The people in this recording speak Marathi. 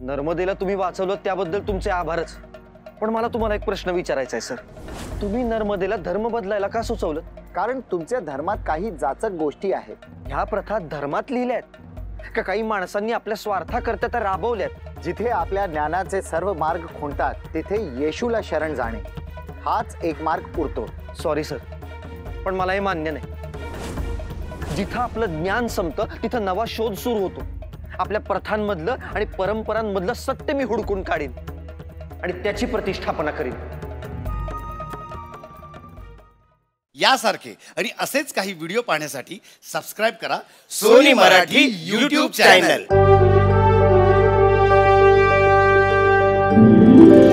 नर्मदेला तुम्ही वाचवलं त्याबद्दल तुमचे आभारच, पण मला तुम्हाला एक प्रश्न विचारायचा आहे सर. तुम्ही नर्मदेला धर्म बदलायला का सुचवलं? कारण तुमच्या धर्मात काही जाचक गोष्टी आहेत. ह्या प्रथा धर्मात लिहिल्यात का काही माणसांनी आपल्या स्वार्थाकरता त्या राबवल्यात? जिथे आपल्या ज्ञानाचे सर्व मार्ग खुंटतात तिथे येशूला शरण जाणे हाच एक मार्ग उरतो. सॉरी सर, पण मला हे मान्य नाही. जिथं आपलं ज्ञान संपतं तिथं नवा शोध सुरू होतो. आपल्या प्रथांमधलं आणि परंपरांमधलं सत्य मी हुडकून काढीन आणि त्याची प्रतिष्ठापना करीन. यासारखे आणि असेच काही व्हिडिओ पाहण्यासाठी सबस्क्राइब करा सोनी मराठी YouTube चॅनल.